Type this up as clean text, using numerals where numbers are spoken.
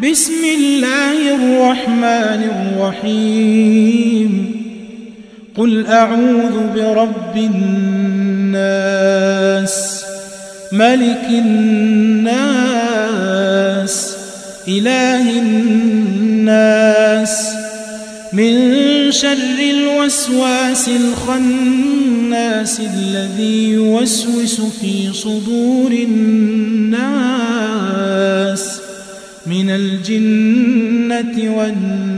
بسم الله الرحمن الرحيم قل أعوذ برب الناس ملك الناس إله الناس من شر الوسواس الخناس الذي يوسوس في صدور الناس من الجنة والناس